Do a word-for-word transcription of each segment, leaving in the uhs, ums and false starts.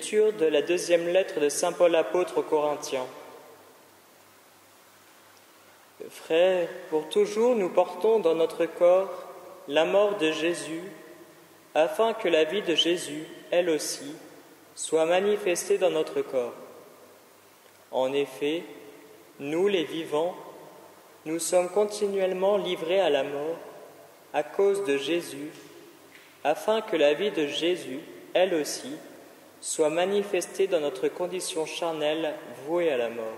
Lecture de la deuxième lettre de saint Paul apôtre aux Corinthiens. Frères, pour toujours nous portons dans notre corps la mort de Jésus, afin que la vie de Jésus, elle aussi, soit manifestée dans notre corps. En effet, nous les vivants, nous sommes continuellement livrés à la mort à cause de Jésus, afin que la vie de Jésus, elle aussi, soit manifestée dans notre condition charnelle vouée à la mort.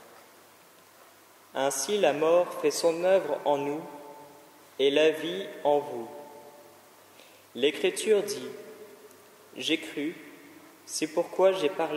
Ainsi la mort fait son œuvre en nous et la vie en vous. L'Écriture dit « J'ai cru, c'est pourquoi j'ai parlé ».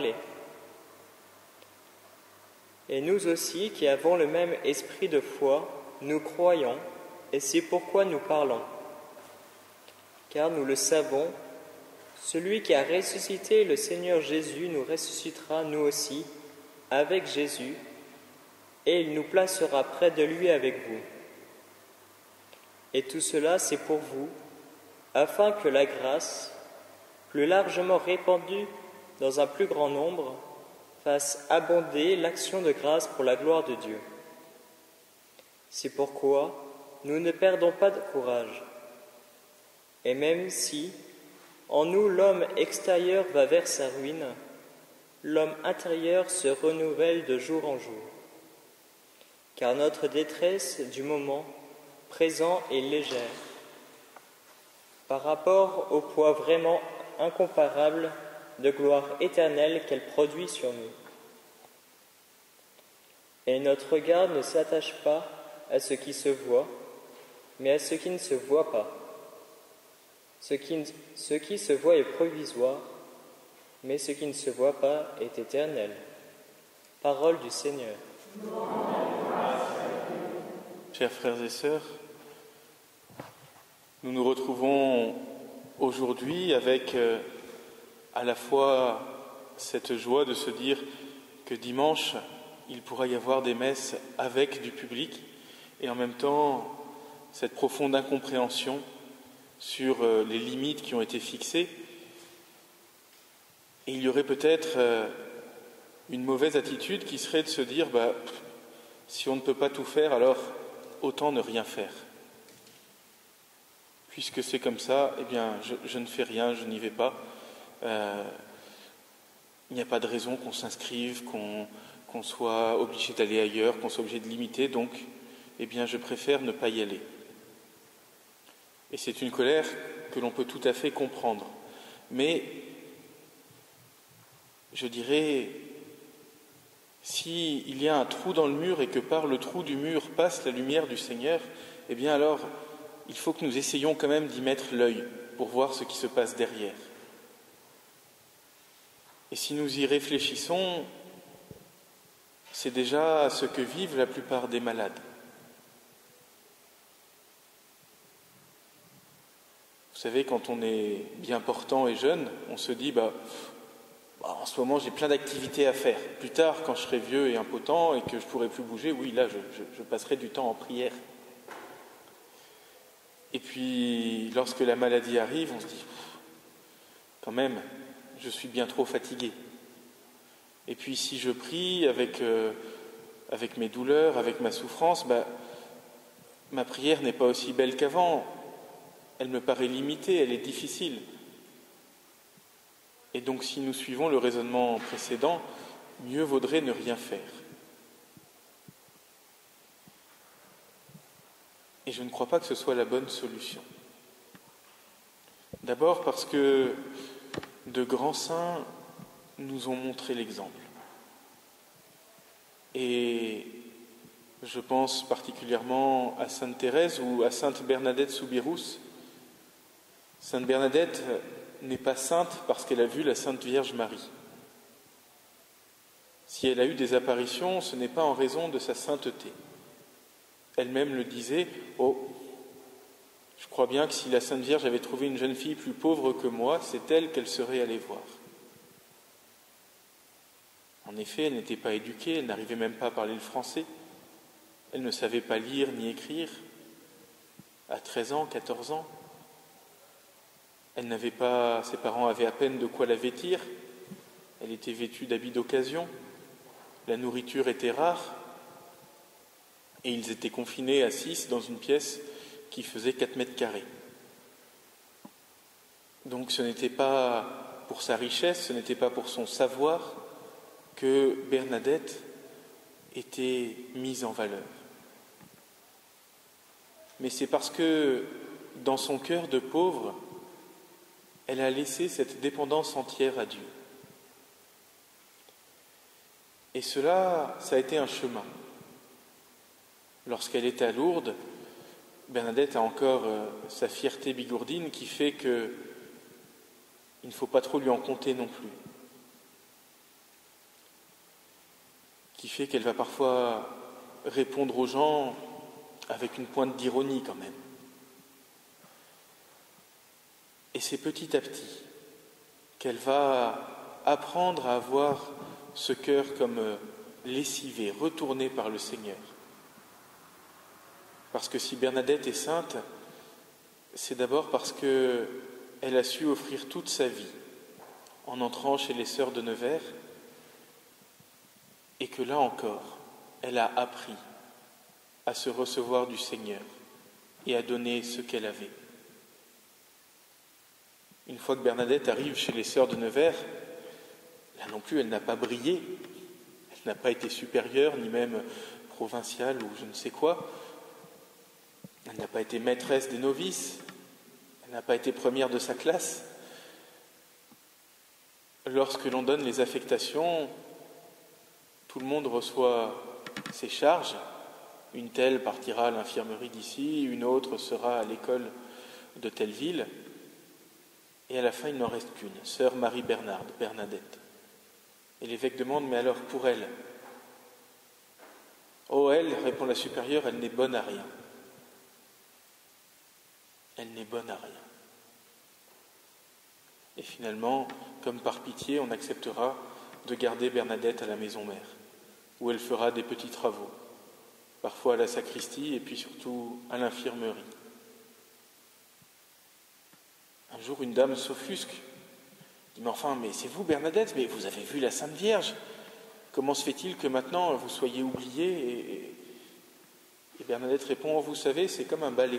Et nous aussi qui avons le même esprit de foi, nous croyons et c'est pourquoi nous parlons. Car nous le savons, celui qui a ressuscité le Seigneur Jésus nous ressuscitera nous aussi avec Jésus et il nous placera près de lui avec vous. Et tout cela, c'est pour vous, afin que la grâce, plus largement répandue dans un plus grand nombre, fasse abonder l'action de grâce pour la gloire de Dieu. C'est pourquoi nous ne perdons pas de courage. Et même si, en nous, l'homme extérieur va vers sa ruine, l'homme intérieur se renouvelle de jour en jour. Car notre détresse du moment présent est légère par rapport au poids vraiment incomparable de gloire éternelle qu'elle produit sur nous. Et notre regard ne s'attache pas à ce qui se voit, mais à ce qui ne se voit pas. Ce qui, ce qui se voit est provisoire, mais ce qui ne se voit pas est éternel. Parole du Seigneur. Chers frères et sœurs, nous nous retrouvons aujourd'hui avec euh, à la fois cette joie de se dire que dimanche, il pourra y avoir des messes avec du public et en même temps cette profonde incompréhension sur euh, les limites qui ont été fixées. Et il y aurait peut-être euh, une mauvaise attitude qui serait de se dire bah, si on ne peut pas tout faire, alors autant ne rien faire. Puisque c'est comme ça, eh bien, je, je ne fais rien, je n'y vais pas. Euh, il n'y a pas de raison qu'on s'inscrive, qu'on, qu'on soit obligé d'aller ailleurs, qu'on soit obligé de limiter, donc, eh bien, je préfère ne pas y aller. Et c'est une colère que l'on peut tout à fait comprendre. Mais, je dirais, s'il y a un trou dans le mur et que par le trou du mur passe la lumière du Seigneur, eh bien alors, il faut que nous essayions quand même d'y mettre l'œil pour voir ce qui se passe derrière. Et si nous y réfléchissons, c'est déjà ce que vivent la plupart des malades. Vous savez, quand on est bien portant et jeune, on se dit bah, bah, en ce moment j'ai plein d'activités à faire. Plus tard, quand je serai vieux et impotent et que je ne pourrai plus bouger, oui, là je, je, je passerai du temps en prière. Et puis, lorsque la maladie arrive, on se dit quand même, je suis bien trop fatigué. Et puis, si je prie avec, euh, avec mes douleurs, avec ma souffrance, bah, ma prière n'est pas aussi belle qu'avant. Elle me paraît limitée, elle est difficile. Et donc, si nous suivons le raisonnement précédent, mieux vaudrait ne rien faire. Et je ne crois pas que ce soit la bonne solution. D'abord parce que de grands saints nous ont montré l'exemple. Et je pense particulièrement à Sainte Thérèse ou à Sainte Bernadette Soubirous. Sainte Bernadette n'est pas sainte parce qu'elle a vu la Sainte Vierge Marie. Si elle a eu des apparitions, ce n'est pas en raison de sa sainteté. Elle-même le disait, « Oh, je crois bien que si la Sainte Vierge avait trouvé une jeune fille plus pauvre que moi, c'est elle qu'elle serait allée voir. » En effet, elle n'était pas éduquée, elle n'arrivait même pas à parler le français. Elle ne savait pas lire ni écrire. À treize ans, quatorze ans. Elle n'avait pas, ses parents avaient à peine de quoi la vêtir. Elle était vêtue d'habits d'occasion, la nourriture était rare, et ils étaient confinés à six dans une pièce qui faisait quatre mètres carrés. Donc ce n'était pas pour sa richesse, ce n'était pas pour son savoir que Bernadette était mise en valeur. Mais c'est parce que dans son cœur de pauvre, elle a laissé cette dépendance entière à Dieu. Et cela, ça a été un chemin. Lorsqu'elle était à Lourdes, Bernadette a encore euh, sa fierté bigourdine qui fait que il ne faut pas trop lui en compter non plus. Qui fait qu'elle va parfois répondre aux gens avec une pointe d'ironie quand même. Et c'est petit à petit qu'elle va apprendre à avoir ce cœur comme lessivé, retourné par le Seigneur. Parce que si Bernadette est sainte, c'est d'abord parce qu'elle a su offrir toute sa vie en entrant chez les sœurs de Nevers, et que là encore, elle a appris à se recevoir du Seigneur et à donner ce qu'elle avait. Une fois que Bernadette arrive chez les sœurs de Nevers, là non plus, elle n'a pas brillé, elle n'a pas été supérieure, ni même provinciale ou je ne sais quoi. Elle n'a pas été maîtresse des novices, elle n'a pas été première de sa classe. Lorsque l'on donne les affectations, tout le monde reçoit ses charges. Une telle partira à l'infirmerie d'ici, une autre sera à l'école de telle ville. Et à la fin, il n'en reste qu'une, sœur Marie Bernarde, Bernadette. Et l'évêque demande, mais alors pour elle? Oh, elle, répond la supérieure, elle n'est bonne à rien. Elle n'est bonne à rien. Et finalement, comme par pitié, on acceptera de garder Bernadette à la maison mère, où elle fera des petits travaux, parfois à la sacristie et puis surtout à l'infirmerie. Un jour, une dame s'offusque, dit « Mais enfin, mais c'est vous Bernadette, mais vous avez vu la Sainte Vierge. Comment se fait-il que maintenant vous soyez oubliée ?» et, et Bernadette répond « Vous savez, c'est comme un balai.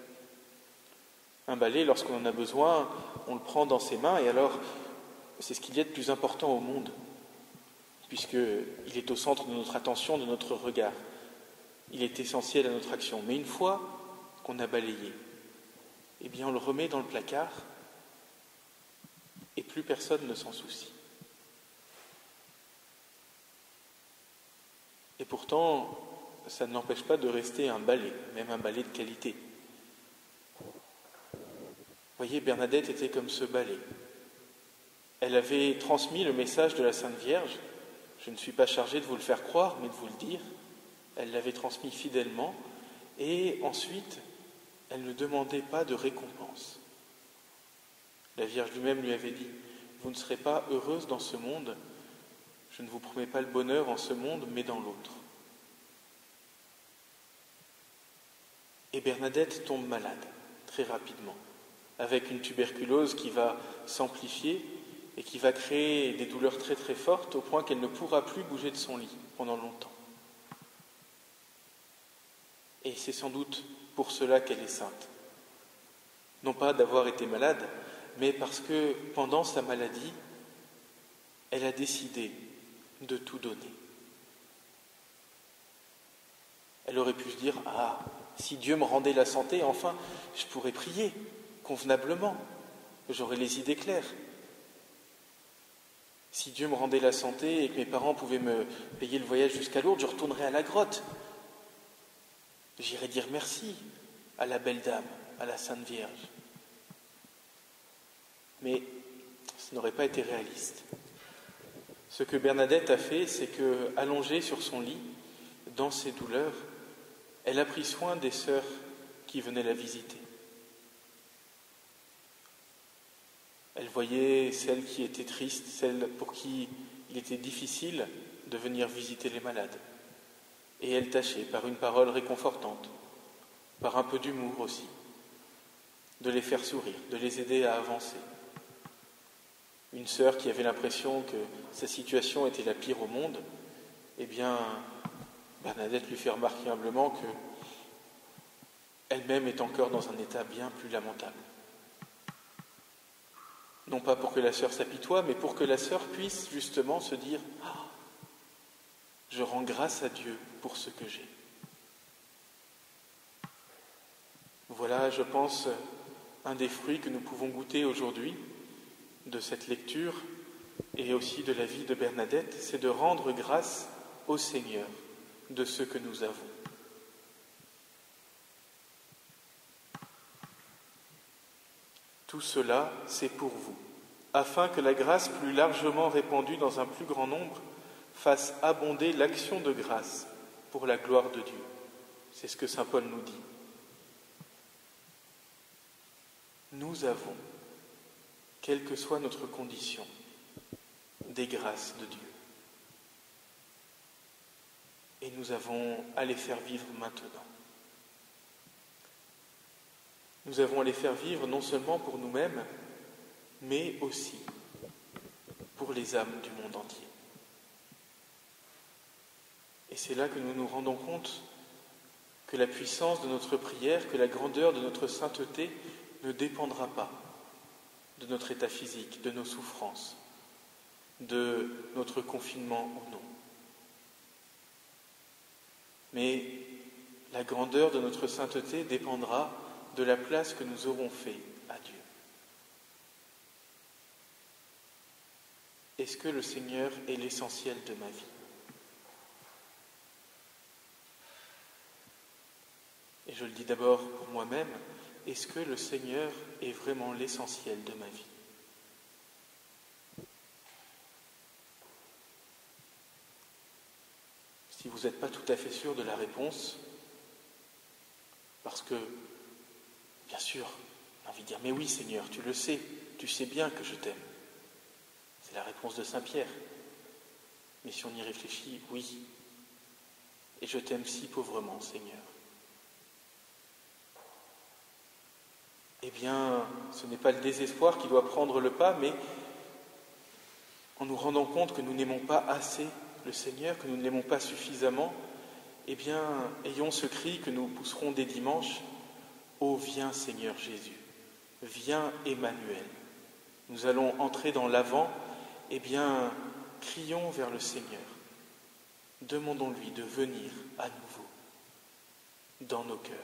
Un balai, lorsqu'on en a besoin, on le prend dans ses mains, et alors c'est ce qu'il y a de plus important au monde, puisqu'il est au centre de notre attention, de notre regard. Il est essentiel à notre action. Mais une fois qu'on a balayé, eh bien on le remet dans le placard, et plus personne ne s'en soucie. Et pourtant, ça ne l'empêche pas de rester un balai, même un balai de qualité. Vous voyez, Bernadette était comme ce balai. Elle avait transmis le message de la Sainte Vierge. Je ne suis pas chargé de vous le faire croire, mais de vous le dire. Elle l'avait transmis fidèlement, et ensuite, elle ne demandait pas de récompense. La Vierge lui-même lui avait dit « Vous ne serez pas heureuse dans ce monde, je ne vous promets pas le bonheur en ce monde, mais dans l'autre. » Et Bernadette tombe malade, très rapidement, avec une tuberculose qui va s'amplifier et qui va créer des douleurs très très fortes au point qu'elle ne pourra plus bouger de son lit pendant longtemps. Et c'est sans doute pour cela qu'elle est sainte. Non pas d'avoir été malade, mais parce que pendant sa maladie, elle a décidé de tout donner. Elle aurait pu se dire « Ah, si Dieu me rendait la santé, enfin, je pourrais prier convenablement, j'aurais les idées claires. Si Dieu me rendait la santé et que mes parents pouvaient me payer le voyage jusqu'à Lourdes, je retournerais à la grotte. J'irais dire merci à la belle dame, à la Sainte Vierge. » Mais ce n'aurait pas été réaliste. Ce que Bernadette a fait, c'est que, allongée sur son lit, dans ses douleurs, elle a pris soin des sœurs qui venaient la visiter. Elle voyait celles qui étaient tristes, celles pour qui il était difficile de venir visiter les malades. Et elle tâchait, par une parole réconfortante, par un peu d'humour aussi, de les faire sourire, de les aider à avancer. une sœur qui avait l'impression que sa situation était la pire au monde, eh bien, Bernadette lui fait remarquer humblement que elle-même est encore dans un état bien plus lamentable. Non pas pour que la sœur s'apitoie, mais pour que la sœur puisse justement se dire « Ah, je rends grâce à Dieu pour ce que j'ai. » Voilà, je pense, un des fruits que nous pouvons goûter aujourd'hui de cette lecture et aussi de la vie de Bernadette, c'est de rendre grâce au Seigneur de ce que nous avons. Tout cela, c'est pour vous, afin que la grâce plus largement répandue dans un plus grand nombre fasse abonder l'action de grâce pour la gloire de Dieu. C'est ce que saint Paul nous dit. Nous avons, quelle que soit notre condition, des grâces de Dieu. Et nous avons à les faire vivre maintenant. Nous avons à les faire vivre non seulement pour nous-mêmes, mais aussi pour les âmes du monde entier. Et c'est là que nous nous rendons compte que la puissance de notre prière, que la grandeur de notre sainteté ne dépendra pas de notre état physique, de nos souffrances, de notre confinement ou non. Mais la grandeur de notre sainteté dépendra de la place que nous aurons fait à Dieu. Est-ce que le Seigneur est l'essentiel de ma vie? Et je le dis d'abord pour moi-même, est-ce que le Seigneur est vraiment l'essentiel de ma vie? Si vous n'êtes pas tout à fait sûr de la réponse, parce que, bien sûr, on a envie de dire, mais oui Seigneur, tu le sais, tu sais bien que je t'aime. C'est la réponse de saint Pierre. Mais si on y réfléchit, oui. Et je t'aime si pauvrement, Seigneur. Eh bien, ce n'est pas le désespoir qui doit prendre le pas, mais en nous rendant compte que nous n'aimons pas assez le Seigneur, que nous ne l'aimons pas suffisamment, eh bien, ayons ce cri que nous pousserons dès dimanche, « Ô viens Seigneur Jésus, viens Emmanuel ». Nous allons entrer dans l'avant, eh bien, crions vers le Seigneur. Demandons-lui de venir à nouveau dans nos cœurs.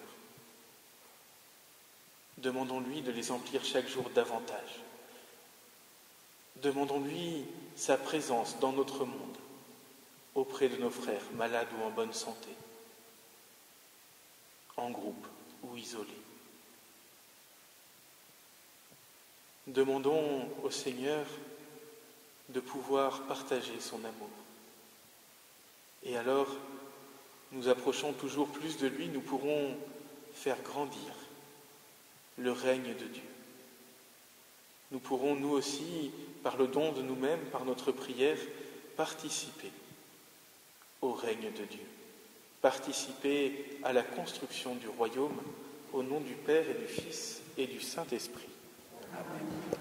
Demandons-lui de les emplir chaque jour davantage. Demandons-lui sa présence dans notre monde, auprès de nos frères, malades ou en bonne santé, en groupe ou isolés. Demandons au Seigneur de pouvoir partager son amour. Et alors, nous approchons toujours plus de lui, nous pourrons faire grandir le règne de Dieu. Nous pourrons, nous aussi, par le don de nous-mêmes, par notre prière, participer au règne de Dieu, participer à la construction du royaume au nom du Père et du Fils et du Saint-Esprit. Amen.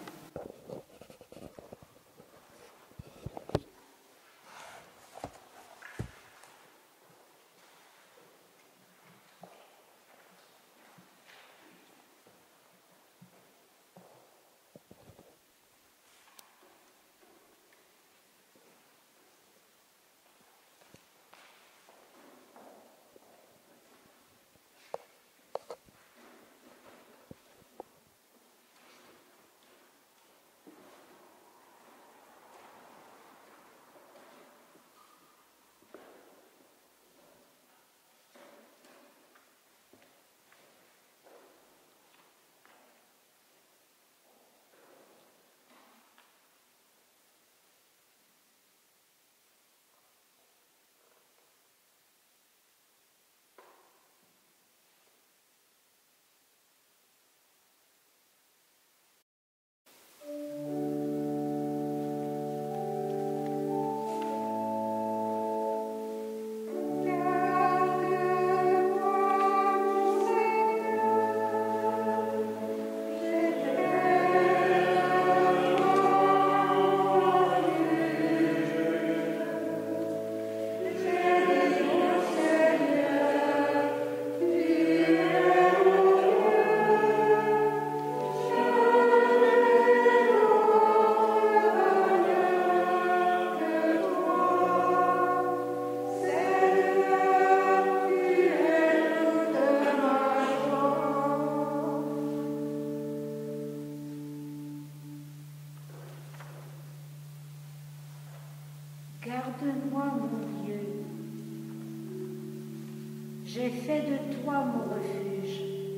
J'ai fait de toi mon refuge.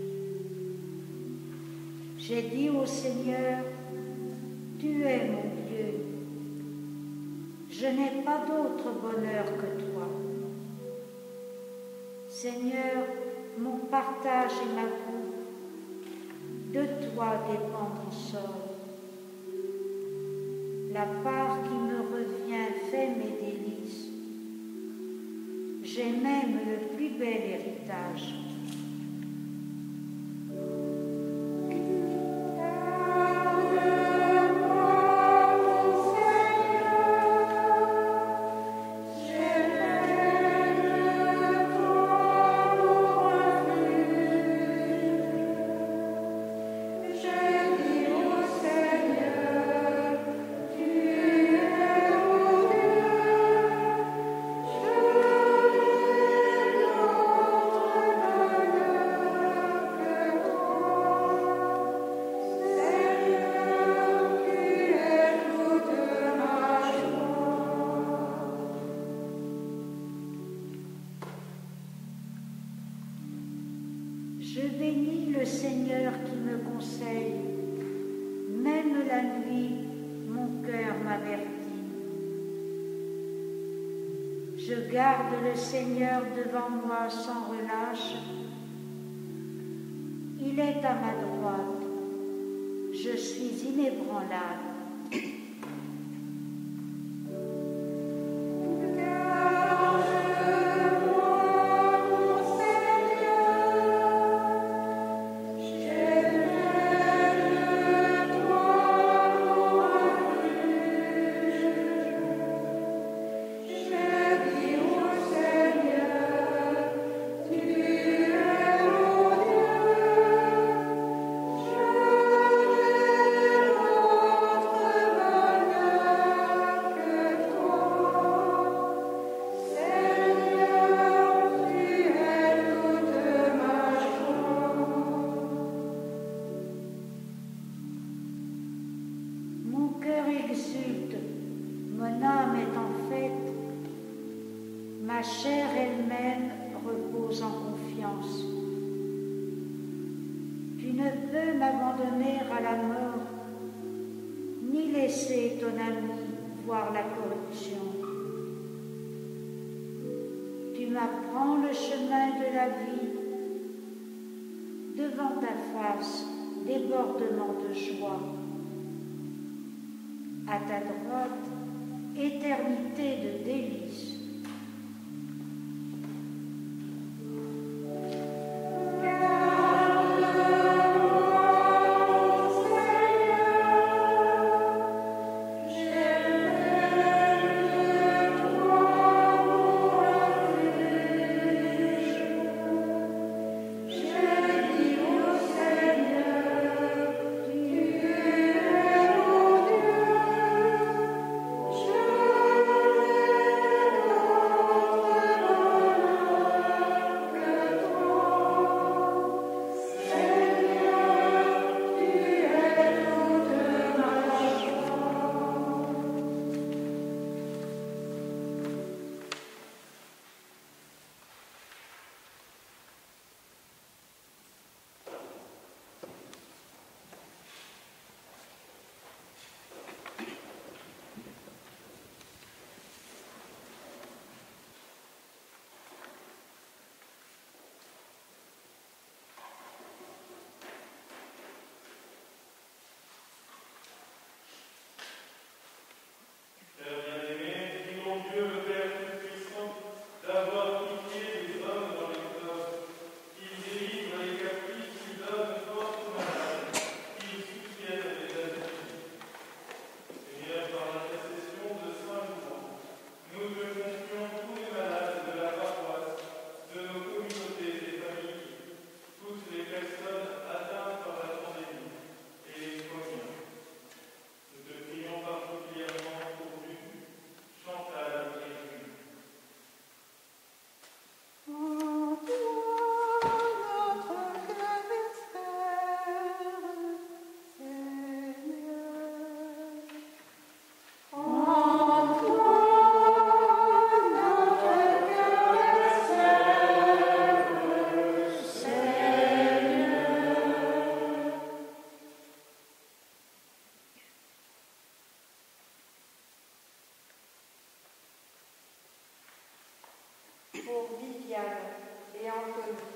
J'ai dit au Seigneur, tu es mon Dieu. Je n'ai pas d'autre bonheur que toi. Seigneur, mon partage et ma coupe, de toi dépend mon sort. La part qui me revient fait mes délices. J'ai même le plus bel héritage. Je bénis le Seigneur qui me conseille. Même la nuit, mon cœur m'avertit. Je garde le Seigneur devant moi sans relâche. Il est à ma droite. Je suis inébranlable. Ma chair elle-même repose en confiance. Tu ne peux m'abandonner à la mort, ni laisser ton ami voir la corruption. Tu m'apprends le chemin de la vie. Devant ta face, débordement de joie. À ta droite, éternité de délices. Je et Anthony.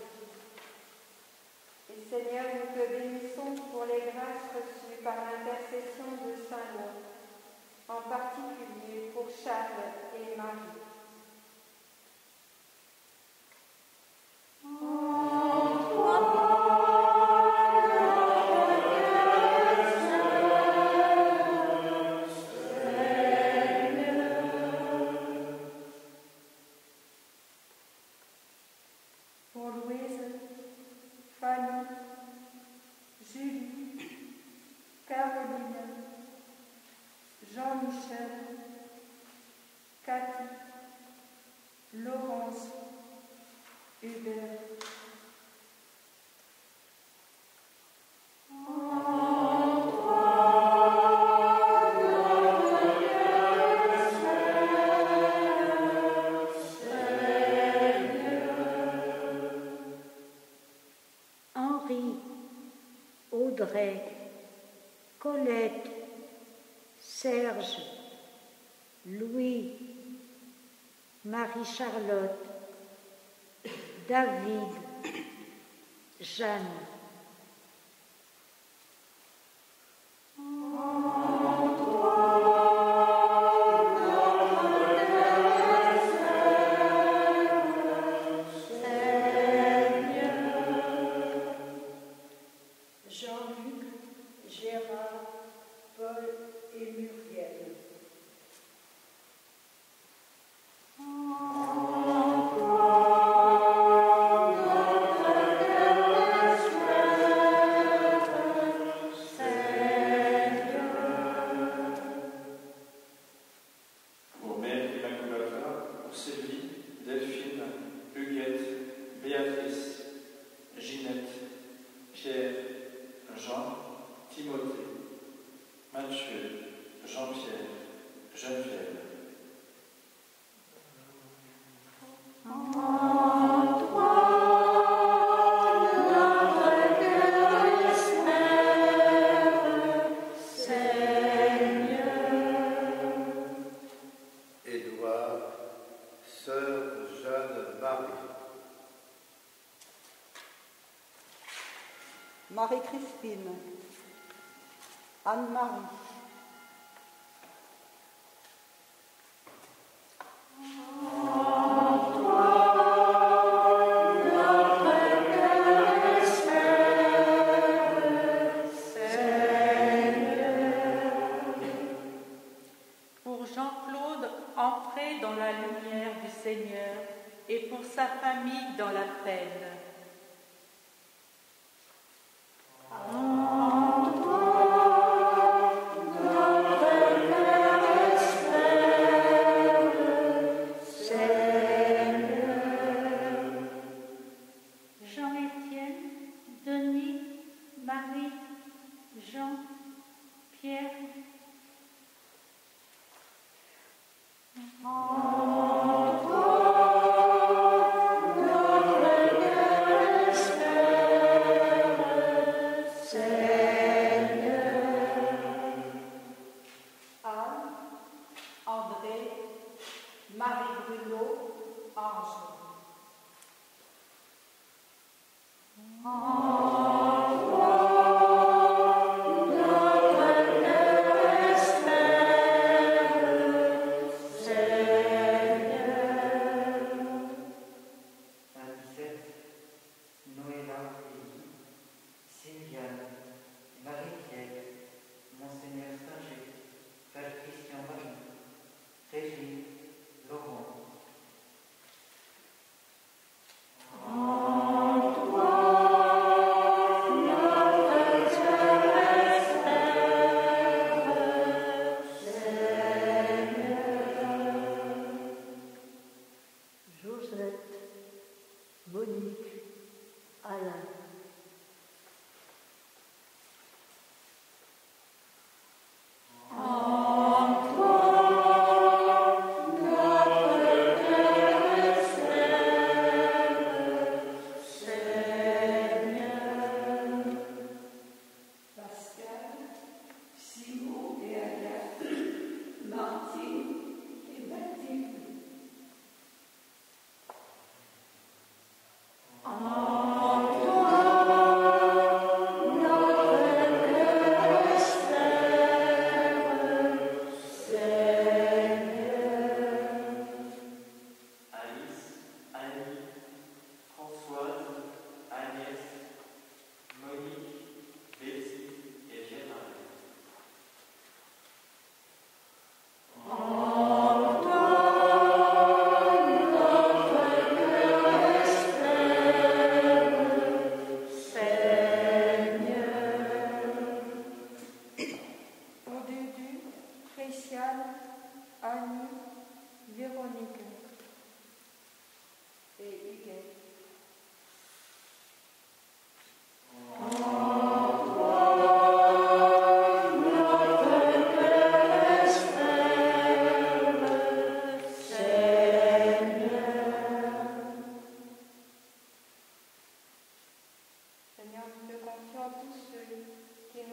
Et Seigneur, nous te bénissons pour les grâces reçues par l'intercession de Saint Long, en particulier pour Charles et Marie. Audrey, Colette, Serge, Louis, Marie-Charlotte, David, Jeanne. Marie-Christine, Anne-Marie, pour Jean-Claude, entré dans la lumière du Seigneur, et pour sa famille dans la peine.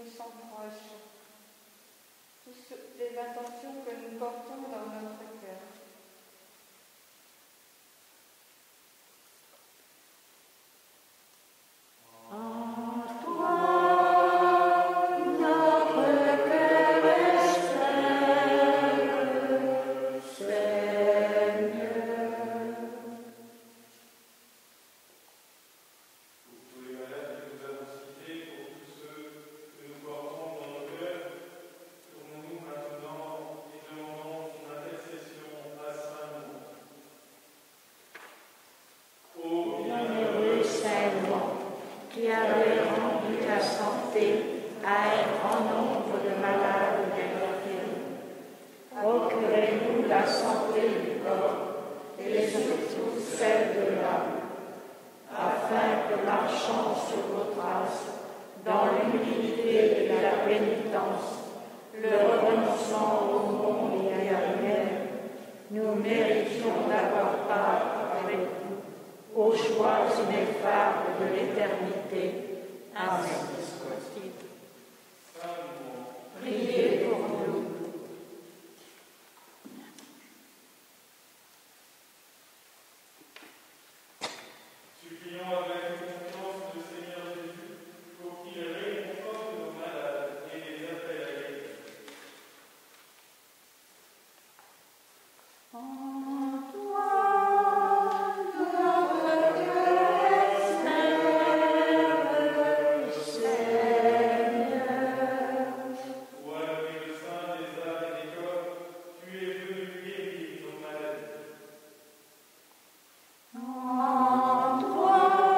nous sont proches. Toutes les intentions que nous portons dans notre cœur. Qui avait rendu la santé à un grand nombre de malades d'infirmes. Procurez-nous la santé du corps et surtout celle de l'âme, afin que, marchant sur vos traces, dans l'humilité et la pénitence, le renoncement au monde et à nous-mêmes, nous méritions d'avoir part avec vous aux joies ineffables de l'éternité. Amen. Priez pour nous. Supplions avec confiance le Seigneur Jésus pour qu'il réconforte nos malades et les appelle à guérir. En toi, notre cœur s'élève, Seigneur. Toi, le médecin des âmes et des corps, tu es venu guérir nos maladies. En toi,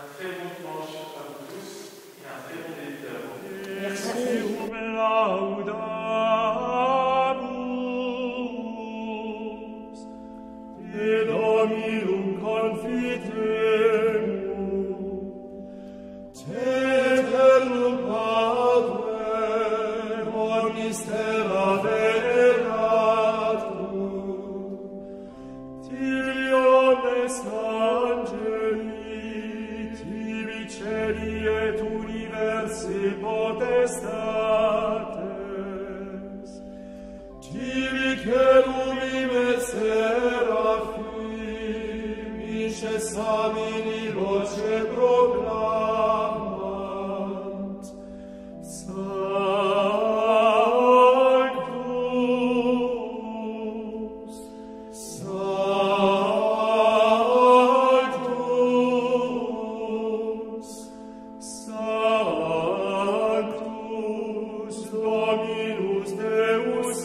Un très bon dimanche à vous tous et un très bon début d'avant. Merci. Et Dominum confitemur, te eternum Padre, omnis terra veratur, tibi omnes angeli, tibi celi et universi potestates, tibi cherubim et serafim, incessamini voce proclamant, Sanctus, Sanctus, Sanctus, Dominus Deus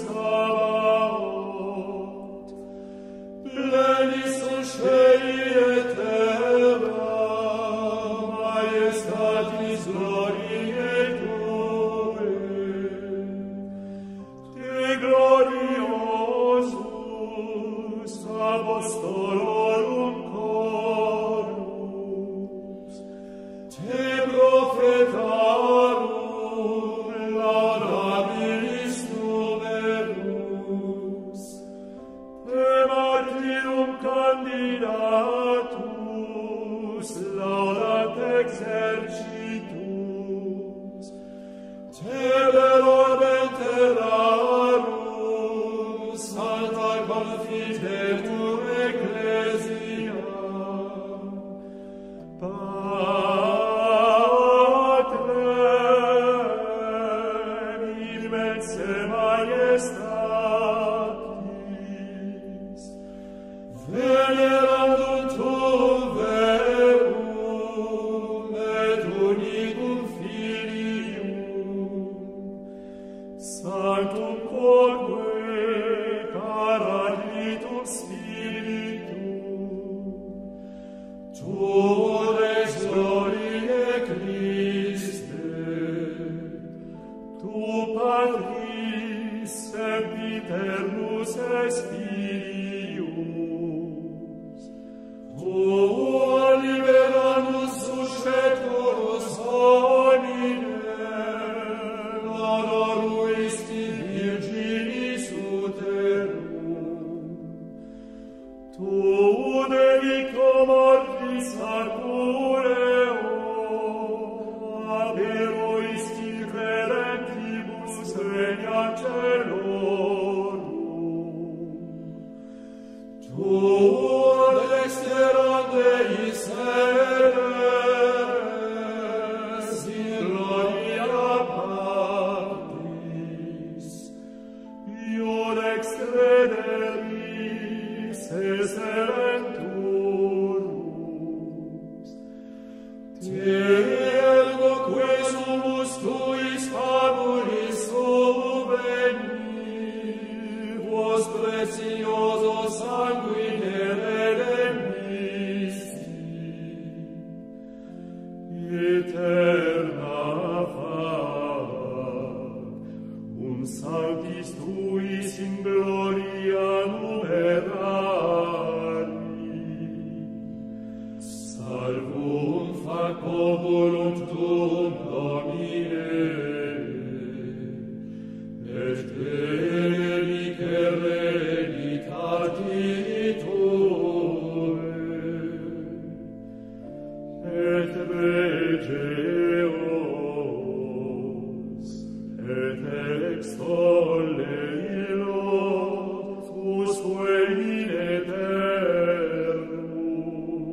Sabaoth, plenis sunt sceli et terra, majestatis gloriae Tue. Te gloriosus apostolorum chorus, te prophetarum laudabilis numerus, te martyrum candidatus laudat exercitus, te per orbem terrarum sancta confitetur ecclesia, Patrem immense majestatis, venerandum tuum verum et unicum Filium, sanctum quoque paraclitum Spiritum, tu ex gloriae Christe, tu Patris sempiternus Spirius, tu liberanus susceturus homine, honoruisti virginis uterum, tu dedico mortis arcureo, aberuisti credentibus regna celorum, tu dexteram Deis eres in gloria Patris, iud extrederis eserenturus, te ergo que sumus tuis fabulis subveni, vos precioso sanguine redemisti, eterna factum sanctis tuis in gloria numerari, salvum fac populum tuum Domine, et benedice regnitati Tue, et regeos, et extolle illos in eternum,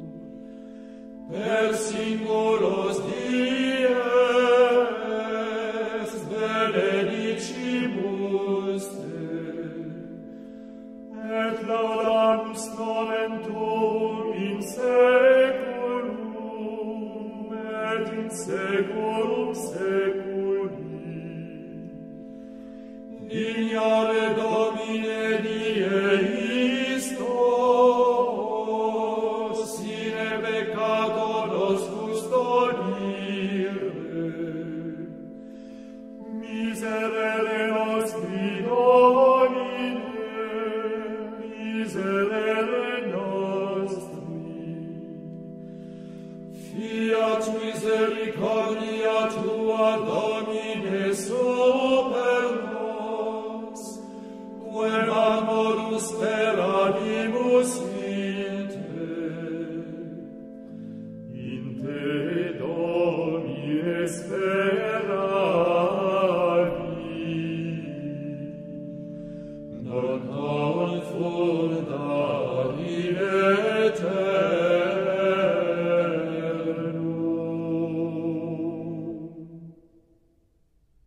per singulos dies benedicimus Te, et laudamus nomen Tuum in seculum, et in seculum seculi. Dignare Domine die istos, sine peccato nos custodire. Miserere nostri Domine, miserere nostri. Fiat misericordia tua, Domine, super nos, quem amorus per animus